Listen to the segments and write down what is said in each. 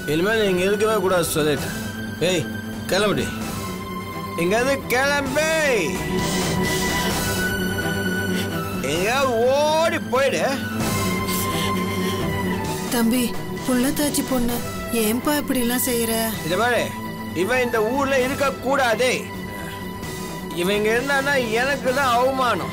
இனிமேல் இங்க இருக்கவே கூடாது சொல்லிட்டேன். ஏய் கிளம்புடி, இங்கேருந்து கிளம்பு, எங்கேயாவது ஓடி போயிடு. தம்பி புள்ளத்தாச்சி பொண்ணு ஏன்பா இப்படி எல்லாம் செய்யற? இத பாரு, இவன் இந்த ஊர்ல இருக்க கூடாதே. இவங்க இருந்தானா எனக்கு தான் அவமானம்.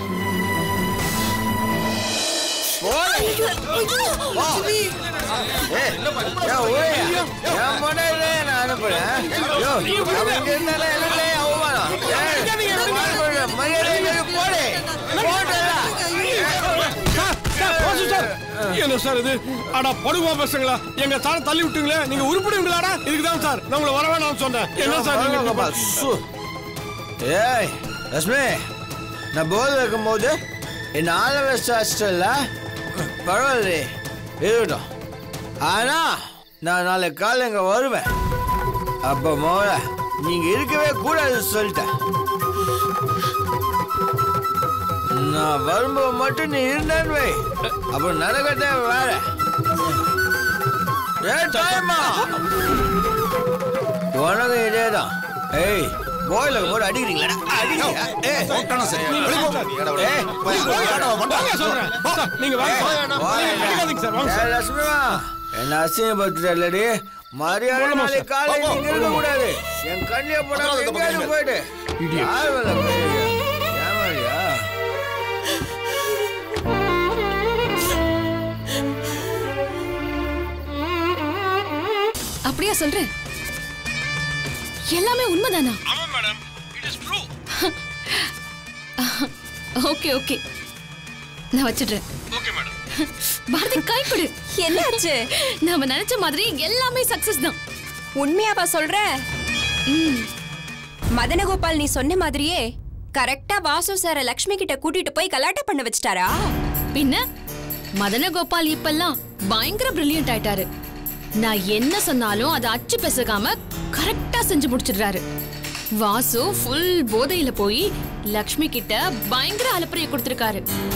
என்ன சார் இது? ஆனா படுவா பசங்களா, எங்க தான தள்ளி விட்டுங்களே, நீங்க உருப்பிடுவீங்களாடா? இதுக்குதான் சார் நான் உங்களை வரவே நான் சொன்னேன். என்ன சார்? ஏய் லட்சுமி, நான் போர்டு வைக்கும் போது என்ன ஆள வச்சாச்சுல, பரவாயில்ல இருக்கட்டும். ஆனா நான் நாளை காலை இங்க வருவேன். அப்ப மோல நீங்க இருக்கவே கூடாது சொல்லிட்டேன். நான் வரும்போது மட்டும் நீ இருந்தேன்னு வை, அப்புறம் நடக்கட்டே வேற. உனக்கு இதேதான். ஏய் போயில போட்டு அடிக்கிறீங்களா? என்ன அசிங்கப்படுத்துறடி? மரியாதை நாளை காலையில் நீங்க இருக்க கூடாது. என் கண்ணிய போட போயிட்டு அப்படியா சொல்றேன்? எல்லாமே உண்மைதானா? ஆமா madam, it is true. Okay okay, நான் வச்சிடுறேன். Okay madam. பாரதி கை கொடு. என்னாச்சு? நாம நினைச்ச மாதிரி எல்லாமே சக்சஸ் தான். உண்மையாவா சொல்ற? மதனகோபால் நீ சொன்ன மாதிரியே கரெக்டா வாசு சார லக்ஷ்மி கிட்ட கூட்டிட்டு போய் கலாட்டா பண்ண வச்சிட்டாரா? பின்ன மதனகோபால் இப்பெல்லாம் பயங்கர பிரில்லியன்ட் ஆயிட்டாரு. நான் என்ன சொன்னாலும் அதை அச்சு பெசகாம கரெக்டா செஞ்சு முடிச்சிடுறாரு. வாசு ஃபுல் போதையில போய் லக்ஷ்மி கிட்ட பயங்கர அலப்பறைய கொடுத்திருக்காரு.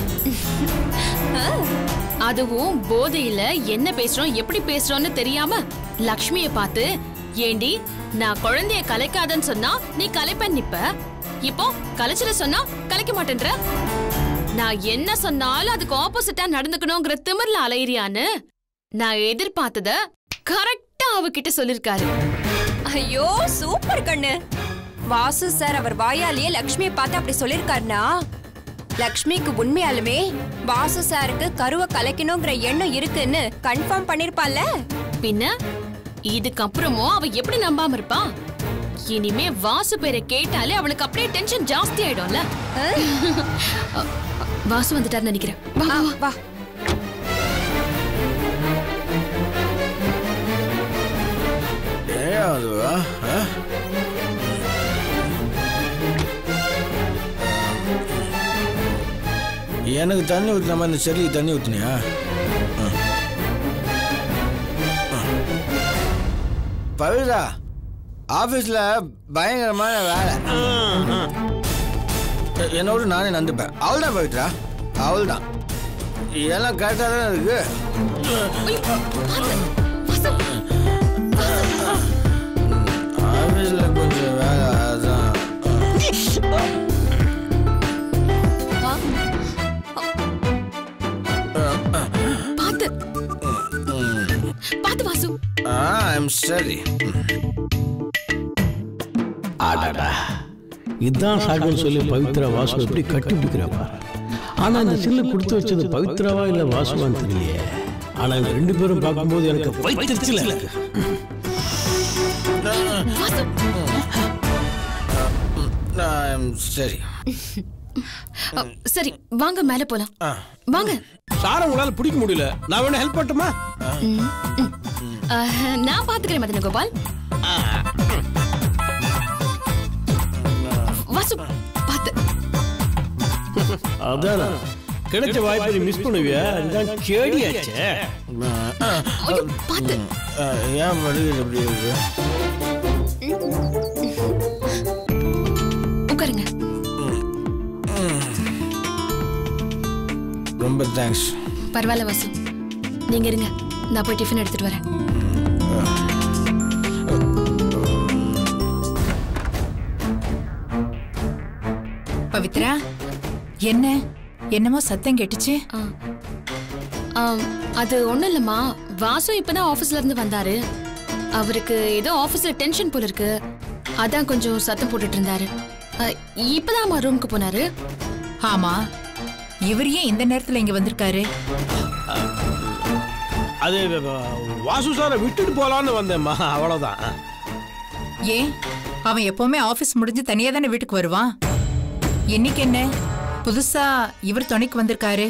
அதுவும் போதையில என்ன பேசுறோம் எப்படி பேசுறோம்னு தெரியாம லக்ஷ்மிய பார்த்து, ஏண்டி நான் குழந்தைய கலைக்காதன்னு சொன்னா நீ கலைப்பேன் நிப்ப, இப்போ கலைச்சிட சொன்னா கலைக்க மாட்டேன்ற, நான் என்ன சொன்னாலும் அதுக்கு ஆப்போசிட்டா நடந்துக்கணுங்கிற திமிர்ல அலையிறியான்னு நான் எதிர்பார்த்தத கரெக்டா அவகிட்ட சொல்லிருக்காரு. ஐயோ சூப்பர் கண்ணு. வாசு சார் அவர் வாயாலேயே லக்ஷ்மியை பார்த்து அப்படி சொல்லிருக்காருனா, லக்ஷ்மிக்கு உண்மையாலுமே வாசு சாருக்கு கருவை கலைக்கணுங்கிற எண்ணம் இருக்குன்னு கன்ஃபார்ம் பண்ணிருப்பால. பின்ன இதுக்கப்புறமும் அவ எப்படி நம்பாம இருப்பா? இனிமே வாசு பேரை கேட்டாலே அவளுக்கு அப்படியே டென்ஷன் ஜாஸ்தி ஆயிடும்ல. வாசு வந்துட்டாருன்னு நினைக்கிறேன். வா வா. எனக்கு தண்ணி ஊற்றின மாதிரி இந்த செடிக்கு தண்ணி ஊற்றினியா? பவிதா, ஆபீஸ்ல பயங்கரமான வேலை. என்னோட நானே நந்துப்பேன். அவள் தான் பவித்ரா, அவள் தான். எல்லாம் கரெக்டாக தானே இருக்கு. ஆபீஸ்ல கொஞ்சம் வேலை, அதான். பாத்து வாசு. ஐம் சரி. ஆடாடா, இதான் சாகுன்னு சொல்லி பவித்ரா வாசு எப்படி கட்டிப்பிடிக்கிறாப்பா. ஆனா இந்த சில்லு கொடுத்து வச்சது பவித்ராவா இல்ல வாசுவான்னு தெரியலையே. ஆனா இந்த ரெண்டு பேரும் பார்க்கும்போது எனக்கு பைத்திருச்சுல இருக்கு. சரி சரி, வாங்க மேல போலாம். வாங்க. சார உங்களால பிடிக்க முடியல, நான் வேணா ஹெல்ப் பண்ணட்டுமா? நான் பாத்துக்கிறேன் மதனகோபால். வாசு பாத்து. அதானா கிடைச்ச வாய்ப்பை மிஸ் பண்ணுவியா? அதுதான் கேடியாச்சே. பாத்து. ஏன் படுகிறது எப்படி இருக்கு? உட்காருங்க. ரொம்ப தேங்க்ஸ். பரவாயில்ல வாசு, நீங்க இருங்க, நான் போய் டிஃபன் எடுத்துட்டு வரேன். பவித்ரா, என்னமோ சத்தம் கேட்டுச்சு. அது ஒண்ணும் இல்லம்மா, வாசு இப்பதான் ஆபீஸ்ல இருந்து வந்தாரு. அவருக்கு ஏதோ ஆபீஸ்ல டென்ஷன் போல இருக்கு, அதான் கொஞ்சம் சத்தம் போட்டுட்டு இருந்தாரு. இப்பதான் ரூமுக்கு போனாரு. ஆமா, இவர் ஏன் இந்த நேரத்துல இங்க வந்திருக்காரு? அது வாசு சாரை விட்டுட்டு போலான்னு வந்தேம்மா, அவ்வளவுதான். ஏன், அவன் எப்பவுமே ஆபீஸ் முடிஞ்சு தனியா தானே வீட்டுக்கு வருவான். இன்னைக்கு என்ன புதுசா இவர் துணைக்கு வந்திருக்காரு?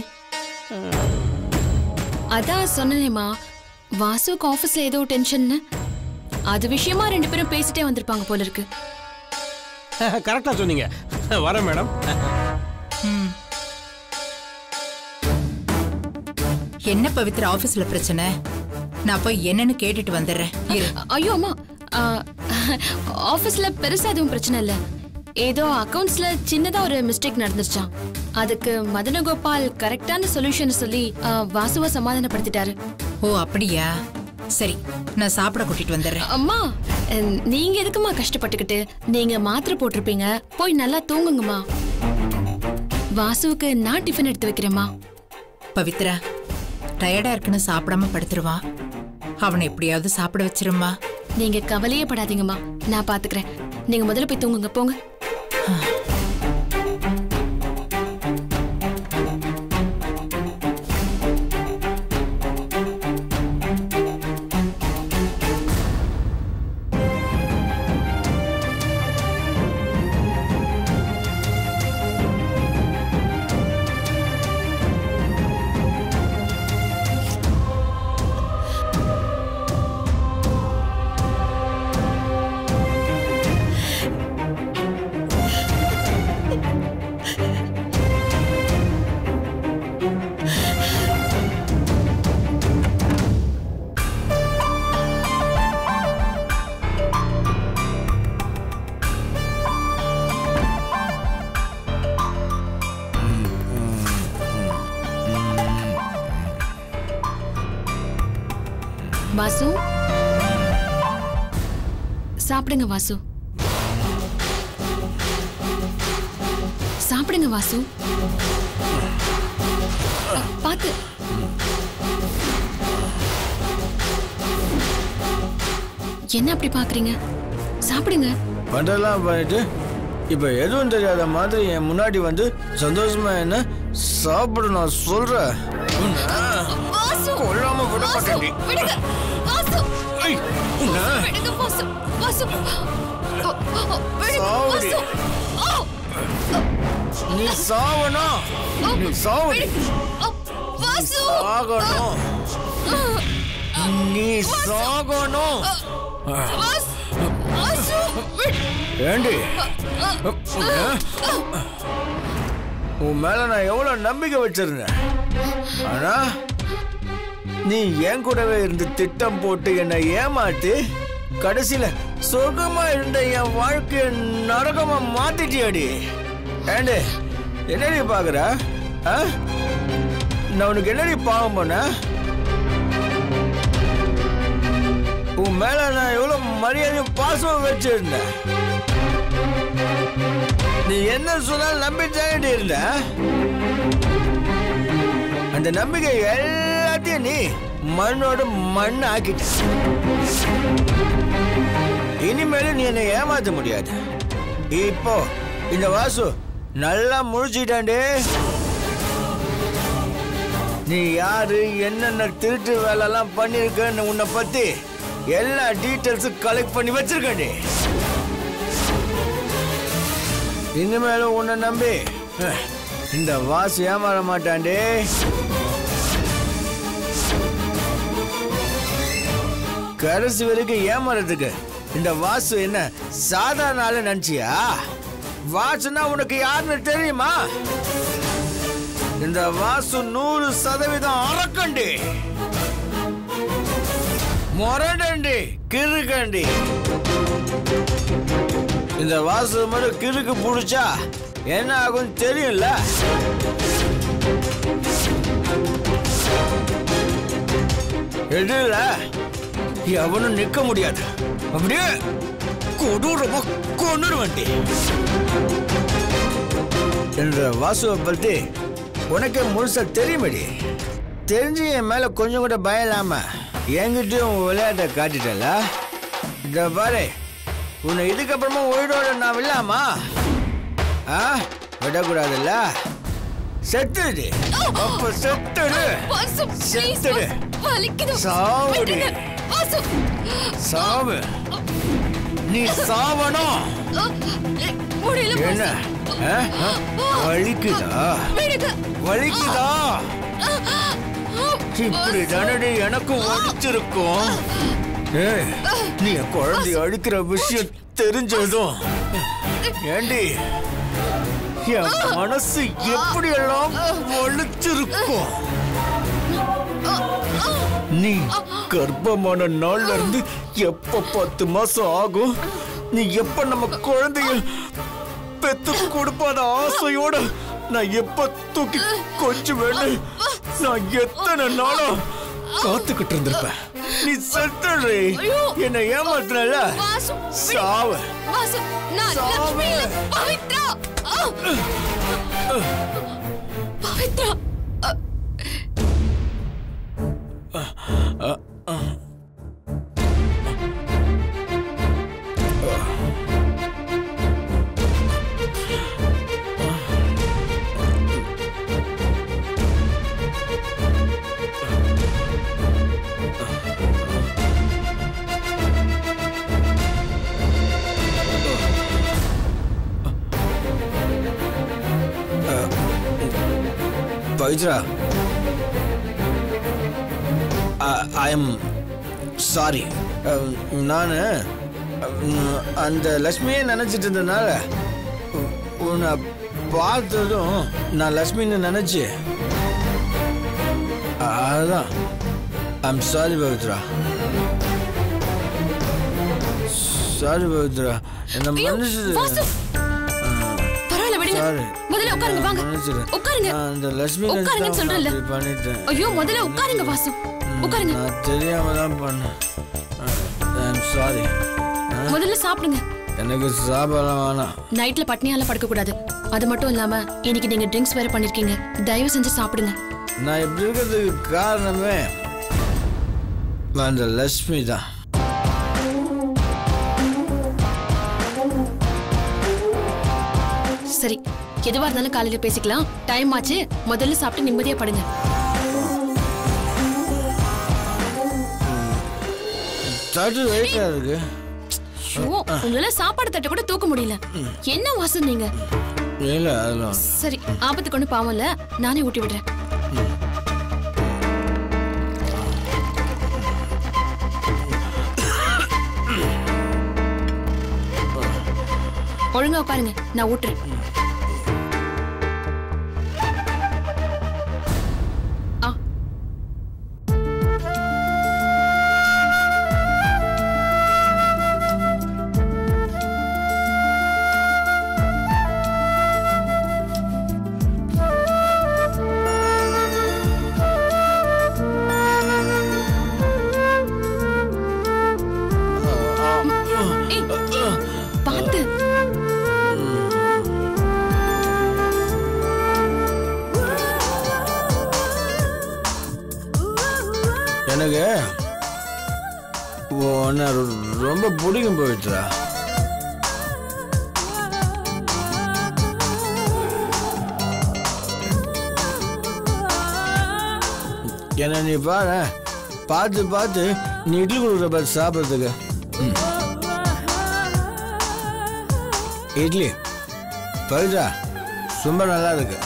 அதான் சொன்னேமா, வாசுக்கு ஆபீஸ்ல ஏதோ டென்ஷன், அது விஷயமா 2 பேரும் பேசிட்டே வந்திருப்பாங்க போல இருக்கு. கரெக்டா சொன்னீங்க. வரேன் மேடம். என்ன பவித்ரா, ஆபீஸ்ல பிரச்சனை? நான் போய் என்னன்னு கேட்டுட்டு வந்துடுறேன். ஐயோ அம்மா, ஆபீஸ்ல பெருசா எதுவும் பிரச்சனை இல்ல. ஏதோ அக்கவுண்ட்ஸ்ல சின்னதா ஒரு மிஸ்டேக் நடந்துருச்சாம். அதுக்கு மதனகோபால் கரெக்டான சொல்யூஷன் சொல்லி வாசுவ சமாதானப்படுத்திட்டாரு. ஓ அப்படியா? சரி, நான் சாப்பிட கூட்டிட்டு வந்துடுறேன். அம்மா, நீங்க எதுக்குமா கஷ்டப்பட்டுக்கிட்டு? நீங்க மாத்திரை போட்டிருப்பீங்க, போய் நல்லா தூங்குங்கம்மா. வாசுவுக்கு நான் டிஃபன் எடுத்து வைக்கிறேம்மா. பவித்ரா, டயர்டா இருக்குன்னு சாப்பிடாம படுத்துருவான். அவனை எப்படியாவது சாப்பிட வச்சிருமா. நீங்க கவலையே படாதீங்கம்மா, நான் பாத்துக்கிறேன். நீங்க முதல்ல போய் தூங்குங்க, போங்க. வாசு, சாப்பிடுங்க வாசு, சாப்பிடுங்க வாசு. பாத்து. என்ன அப்படி பாக்குறீங்க? சாப்பிடுங்க. பண்டெல்லாம் பண்ணிட்டு இப்ப எதுவும் தெரியாத மாதிரி என் முன்னாடி வந்து சந்தோஷமா என்ன சாப்பிடு நான் சொல்றேன். கொள்ளாம விட மாட்டேன். நீ சாவணும், நீ சாவணும், சாகணும், நீ சாகணும். ஏண்டி, உன் மேல நான் எவ்வளவு நம்பிக்கை வச்சிருந்தேன். ஆனா நீ என் கூடவே இருந்து திட்டம் போட்டு என்னை ஏமாத்தி கடைசியில சுகமா இருந்த என் வாழ்க்கைய நரகமா மாத்திட்டியாடி. ஏண்டி, என்னடி பாக்குற? நான் உனக்கு என்னடி பாவம் பண்ண? உன் மேல நான் எவ்வளவு மரியாதையும் பாசமும் வச்சிருந்தேன். நீ என்ன சொன்னாலும் நம்பிட்டாண்டி இருந்த. அந்த நம்பிக்கை எல்லாத்தையும் நீ மண்ணோட மண் ஆக்கிட்ட. இனிமேலும் நீ என்னை ஏமாத்த முடியாது. இப்போ இந்த வாசு நல்லா முழிச்சிட்டாண்டே. நீ யாரு, என்னென்ன திருட்டு வேலை எல்லாம் பண்ணிருக்கன்னு உன்னை பத்தி எல்லா டீட்டெயில்ஸும் கலெக்ட் பண்ணி வச்சிருக்கேன். இனிமேலும் உன்னை நம்பி இந்த வாசு ஏமாற மாட்டாண்டே. கடைசி வரைக்கும் ஏமாறதுக்கு இந்த வாசு என்ன சாதாரண ஆளு நினைச்சியா? வாசுனா உனக்கு யாருன்னு தெரியுமா? இந்த வாசு 100% அரக்கண்டி, மொரடண்டி, கிறுக்கண்டி. இந்த வாசு மட்டும் கிறுக்கு புடிச்சா என்ன ஆகும் தெரியும்ல? எதுல எவனும் நிக்க முடியாது. அப்படியே கொடூரமா கொன்னுடுவேன்டி. என்ற வாசுவை பத்தி உனக்கே முழுசா தெரியுமடி. தெரிஞ்சு என் மேல கொஞ்சம் கூட பயம் இல்லாம என்கிட்டயும் விளையாட்டை காட்டிட்டல. இந்த பாரு, உன்னை இதுக்கப்புறமா உயிரோட நான் விடலாமா? விடக்கூடாதுல்ல. செத்துடு. அப்ப செத்துடு. செத்துடு. சாவுடி. சாவு. நீ சாவணும். என்ன வலிக்குதா? வலிக்குதா? இப்படி தானடி எனக்கும் வலிச்சிருக்கும். நீ என் குழந்தைய அழிக்கிற விஷயம் தெரிஞ்சதும் ஏண்டி என் மனசு எப்படி எல்லாம் வலிச்சிருக்கும். நீ கர்ப்பமான நாள்ல இருந்து எப்ப 10 மாசம் ஆகும், நீ எப்ப நம்ம குழந்தைய பெத்து கொடுப்பாத ஆசையோட நான் எப்ப தூக்கி கொஞ்சம் வேணும் நான் எத்தனை நாளும் காத்துக்கிட்டு இருந்திருப்பேன். நீ செத்துடுறே. என்னை ஏமாத்துறல. சாவு. Pavithra, I am sorry. நான் அந்த லக்ஷ்மியை நினைச்சிட்டு இருந்ததுனால உன்னை பார்த்ததும் நான் லக்ஷ்மின்னு நினைச்சு அதுதான். I am sorry Pavithra. Sorry Pavithra. என்ன மன்னிச்சு. முதல்ல உட்காருங்க. வாங்க உட்காருங்க. அந்த லட்சுமி உட்காருங்கன்னு சொல்றேன்ல. பண்ணிட்டேன். ஐயோ முதல்ல உட்காருங்க வாசு. உட்காருங்க. நான் தெரியாம தான் பண்ணேன். I am sorry. முதல்ல சாப்பிடுங்க. எனக்கு சாப்பிடலாம் வேணாம். நைட்ல பட்னியால படுக்க கூடாது. அது மட்டும் இல்லாம இன்னைக்கு நீங்க ட்ரிங்க்ஸ் வேற பண்ணிருக்கீங்க. தயவு செஞ்சு சாப்பிடுங்க. நான் இப்படி இருக்கிறதுக்கு காரணமே அந்த லட்சுமி தான். சரி, எதுவா இருந்தாலும் காலையில பேசிக்கலாம். டைம் ஆச்சு. முதல்ல சாப்பிட்டு நிம்மதியா படுங்க. உங்களால சாப்பாடு தட்ட கூட தூக்க முடியல. என்ன வாசம் நீங்க? சரி, ஆபத்து கொண்டு பாவம் இல்ல, நானே ஊட்டி விடுறேன். ஒழுங்கா உட்காருங்க, நான் ஊட்டுறேன். எனக்கு உன்னை ரொம்ப பிடிக்கும் பவித்ரா. என்ன நீ பாரு, பார்த்து பார்த்து நீ இட்லி கொடுக்குற பார்த்து சாப்பிட்றதுக்கு. இட்லி பவித்ரா ரொம்ப நல்லா இருக்கு.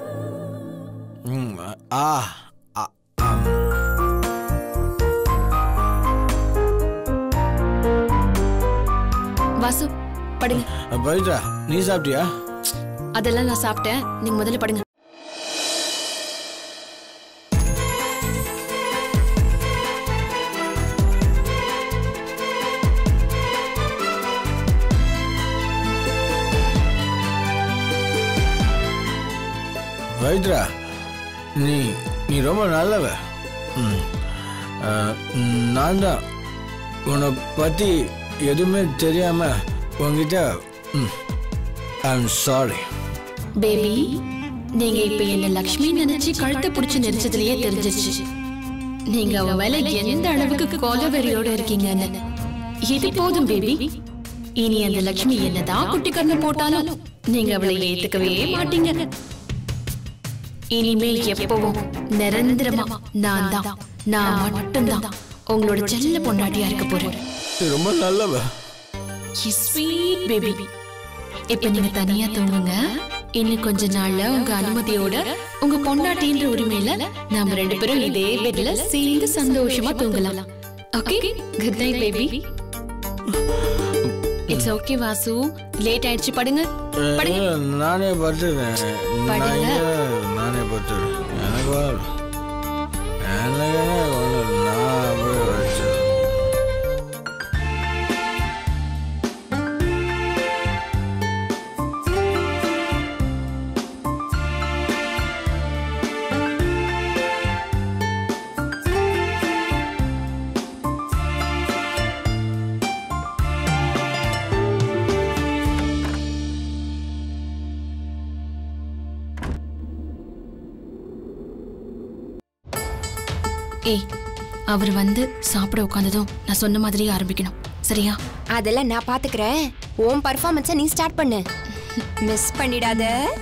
வாசு, படுங்க. பவித்ரா, நீ சாப்பிட்டியா? அதெல்லாம் நான் சாப்பிட்டேன். நீங்க முதல்ல படுங்க. பவித்ரா, நீ ரொம்ப நல்லவ. நான் தான் உன்னை பற்றி எதுவுமே தெரியாம உங்ககிட்ட ஐ எம் சாரி. பேபி, நீங்க இப்ப என்ன லக்ஷ்மி நினைச்சு கழுத்தை பிடிச்சு நெரிச்சதுலயே தெரிஞ்சிச்சு நீங்க அவ மேல எந்த அளவுக்கு கோலவெறியோட இருக்கீங்கன்னு. இது போதும் பேபி. இனி அந்த லக்ஷ்மி என்னதான் குட்டி கண்ணு போட்டாலும் நீங்க அவளை ஏத்துக்கவே மாட்டீங்க. இனிமேல் எப்பவும் நிரந்தரமா நான் மட்டும்தான் உங்களோட செல்ல பொண்டாட்டியா இருக்க போறேன். ரொம்ப நல்லவ. Sweet baby. இப்ப நீங்க தனியா தூங்குங்க. இன்னும் கொஞ்ச நாள்ல உங்க அனுமதியோட உங்க பொண்டாட்டின்ற உரிமையில நாம 2 பேரும் இதே பெட்ல சேர்ந்து சந்தோஷமா தூங்கலாம். Okay, good night baby. It's okay Vasu, late ஆயிடுச்சு. படுங்க. நானே பட்டுறேன். நானே பட்டுறேன். ஏய், அவர் வந்து சாப்பிட உட்கார்ந்ததும் நான் சொன்ன மாதிரியே ஆரம்பிக்கணும், சரியா? அதெல்லாம் நான் பாத்துக்கிறேன். உன் பர்ஃபார்மன்ஸை நீ ஸ்டார்ட் பண்ணு. மிஸ் பண்ணிடாத.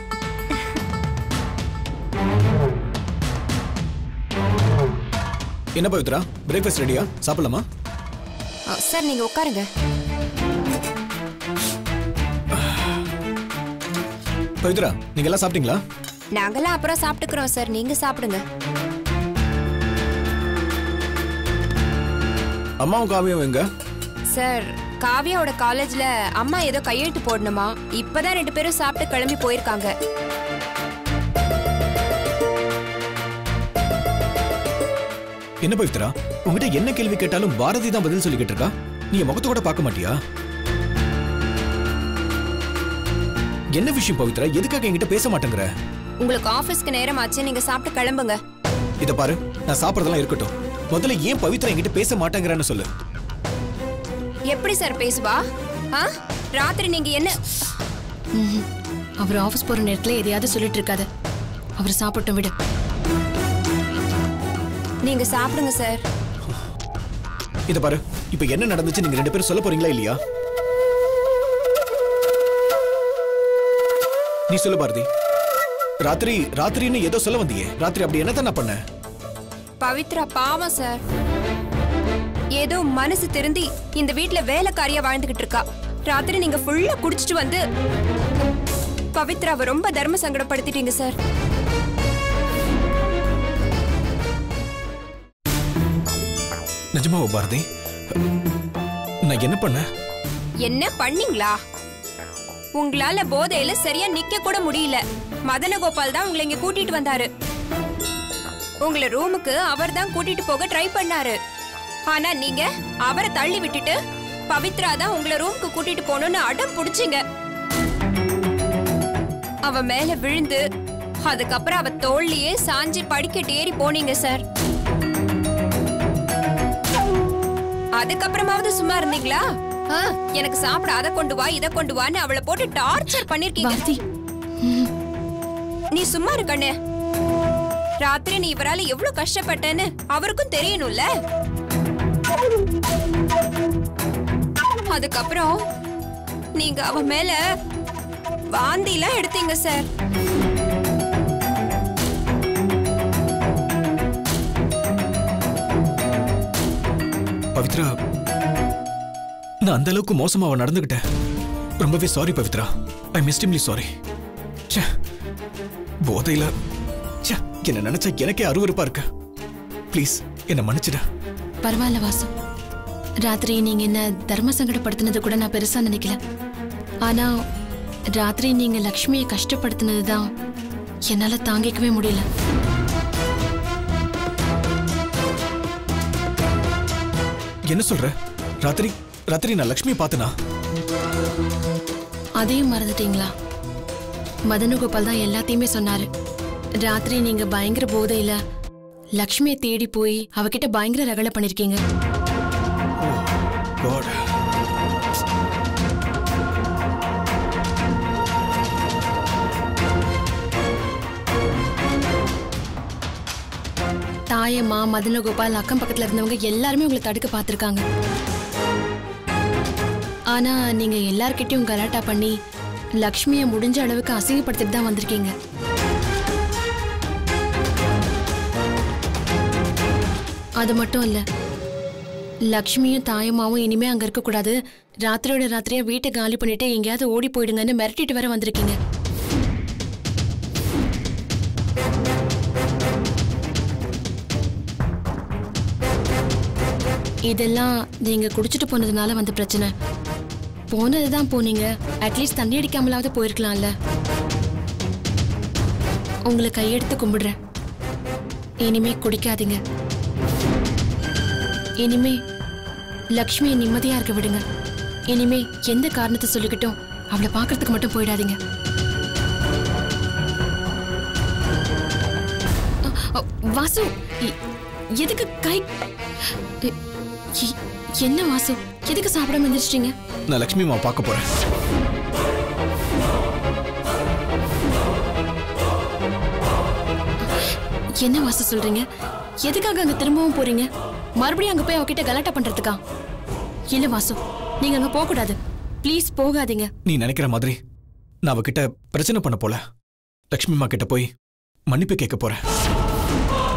என்ன பவித்ரா, பிரேக்ஃபாஸ்ட் ரெடியா? சாப்பிடலாமா? சார் நீங்க உட்காருங்க. பவித்ரா, நீங்க எல்லாம் சாப்பிட்டீங்களா? நாங்கெல்லாம் அப்புறம் சாப்பிட்டுக்கிறோம் சார், நீங்க சாப்பிடுங்க. அம்மாவும் காவியம் எங்க? சார், காவியாவோட காலேஜ்ல அம்மா ஏதோ கையெழுத்து போடணுமா, இப்பதான் 2 பேரும் சாப்பிட்டு கிளம்பி போயிருக்காங்க. என்ன பவித்ரா, உங்ககிட்ட என்ன கேள்வி கேட்டாலும் பாரதி தான் பதில் சொல்லிக்கிட்டு இருக்கா. நீ முகத்தை கூட பார்க்க மாட்டியா? என்ன விஷயம் பவித்ரா, எதுக்காக என்கிட்ட பேச மாட்டேங்கிற? உங்களுக்கு ஆபீஸ்க்கு நேரம் ஆச்சு, நீங்க சாப்பிட்டு கிளம்புங்க. இத பாரு, நான் சாப்பிடறதெல்லாம் இருக்கட்டும். முதல்ல ஏன் பவித்ரா என்கிட்ட பேச மாட்டேங்கறான்னு சொல்லு. எப்படி சார் பேசுவா? ராத்திரி நீங்க என்ன? அவர் ஆபீஸ் போற நேரத்துல எதையாவது சொல்லிட்டு இருக்காது. அவர் சாப்பிட்டோம் விடு. நீங்க சாப்பிடுங்க சார். இத பாரு, இப்போ என்ன நடந்துச்சு நீங்க 2 பேரும் சொல்ல போறீங்களா இல்லையா? நீ சொல்லு பாரதி. ராத்திரின்னு ஏதோ சொல்ல வந்தியே. ராத்திரி அப்படி என்னதான் நான் பண்ணேன்? பவித்ரா பாவம் சார், ஏதோ மனசு திருந்தி இந்த வீட்ல வேலைக்காரியா வாழ்ந்துகிட்டு இருக்கா. ராத்திரி நீங்க ஃபுல்லா குடிச்சிட்டு வந்து பவித்ராவை ரொம்ப தர்ம சங்கடப்படுத்திட்டீங்க சார். நிஜமாவா பாரதி? நான் என்ன பண்ணேன்? என்ன பண்ணீங்களா? உங்களால போதையில சரியா நிக்க கூட முடியல. மதனகோபால் தான் உங்களை இங்க கூட்டிட்டு வந்தாரு. உங்களை ரூமுக்கு அவர் தான் கூட்டிட்டு போக ட்ரை பண்ணாரு. ஆனா நீங்க அவரை தள்ளி விட்டுட்டு பவித்ரா தான் உங்களை ரூமுக்கு கூட்டிட்டு போகணும்னு அடம் புடிச்சீங்க. அவ மேல விழுந்து அதுக்கப்புறம் அவ தோள்லயே சாஞ்சி படிக்கட்டு ஏறி போனீங்க சார். அதுக்கப்புறமாவது சும்மா இருந்தீங்களா? எனக்கு சாப்பிட அதை கொண்டு வா இதை கொண்டு வான்னு அவளை போட்டு டார்ச்சர் பண்ணிருக்கீங்க. நீ சும்மா இருக்கண்ணே. ராத்திரி நீ இவரால எவ்வளவு கஷ்டப்பட்டேன்னு அவருக்கும் தெரியணும்ல. அதுக்கப்புறம் நீங்க அவ மேல வாந்திலாம் எடுத்தீங்க சார். பவித்ரா, நான் அந்த அளவுக்கு மோசமா அவன் நடந்துகிட்டேன். ரொம்பவே sorry Pavithra. I am extremely sorry. போதையில என்ன நினைச்சா எனக்கே அருவருப்பா இருக்கு. ப்ளீஸ் என்ன மன்னிச்சிட. பரவாயில்ல வாசு. ராத்திரி நீங்க என்ன தர்ம சங்கடப்படுத்தினது கூட நான் பெருசா நினைக்கல. ஆனா ராத்திரி நீங்க லக்ஷ்மியை கஷ்டப்படுத்தினதுதான் என்னால தாங்கிக்கவே முடியல. என்ன சொல்ற? ராத்திரி நான் லக்ஷ்மியை பார்த்தனா? அதையும் மறந்துட்டீங்களா? மதனகோபால் தான் எல்லாத்தையுமே சொன்னாரு. ராத்திரி நீங்க பயங்கர போதையில லக்ஷ்மியை தேடி போய் அவகிட்ட பயங்கர ரகலை பண்ணிருக்கீங்க. தாயம்மா மதனகோபால் அக்கம் பக்கத்துல இருந்தவங்க எல்லாருமே உங்களை தடுக்க பார்த்திருக்காங்க. ஆனா நீங்க எல்லார்கிட்டயும் கலாட்டா பண்ணி லக்ஷ்மியை முடிஞ்ச அளவுக்கு அசிங்கப்படுத்திட்டு தான் வந்திருக்கீங்க. அது மட்டும் இல்ல, லக்ஷ்மியும் தாயம்மாவும் இனிமே அங்க இருக்க கூடாது, ராத்திரியோட ராத்திரியா வீட்டை காலி பண்ணிட்டு எங்கேயாவது ஓடி போயிடுங்கன்னு மிரட்டிட்டு வர வந்திருக்கீங்க. இதெல்லாம் நீங்க குடிச்சிட்டு போனதுனால வந்த பிரச்சனை. போனதுதான் போனீங்க, அட்லீஸ்ட் தண்ணி அடிக்காமலாவது போயிருக்கலாம்ல. உங்களை கையெடுத்து கும்பிடுறேன், இனிமே குடிக்காதீங்க. இனிமே லக்ஷ்மியை நிம்மதியா இருக்க விடுங்க. இனிமே எந்த காரணத்தை சொல்லிக்கிட்டும் அவளை பாக்குறதுக்கு மட்டும் போயிடாதீங்க. வாசு, எதுக்கு கை? என்ன வாசு, எதுக்கு சாப்பிடாம எந்திரிச்சிட்டீங்க? நான் லக்ஷ்மி அம்மா பார்க்க போறேன். என்ன வாசு சொல்றீங்க? எதுக்காக அங்க திரும்பவும் போறீங்க? மறுபடியும் அங்க போய் அவகிட்ட கலாட்டா பண்றதுக்கா? இல்ல வாசு, நீங்க அங்க போக கூடாது. ப்ளீஸ் போகாதீங்க. நீ நினைக்கிற மாதிரி நான் அவகிட்ட பிரச்சனை பண்ண போல. லக்ஷ்மி அம்மா கிட்ட போய் மன்னிப்பு கேட்க போறேன்.